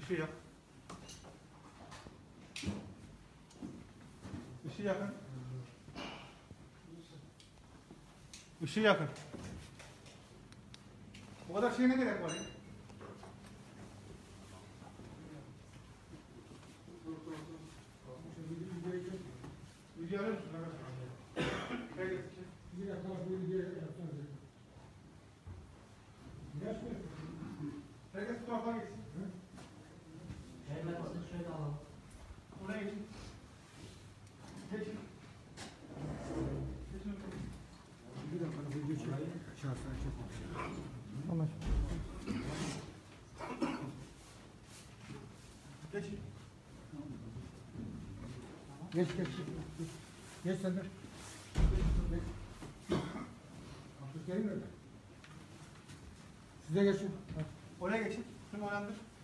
Işığı yak. Işığı yakın. Işığı yakın. Bu kadar şeye ne gerek var ya? Video alır mısın? Herkes bu tarafa geçsin. Şöyle alalım. Oraya geçin. Geçin. Geçin. Bir dakika video çek. Şahsen çek. Tamam. Geçin. Geç. Geç sen de. Abdülkerim nerede? Size geçin. Oraya geçin. Şunu oyandır.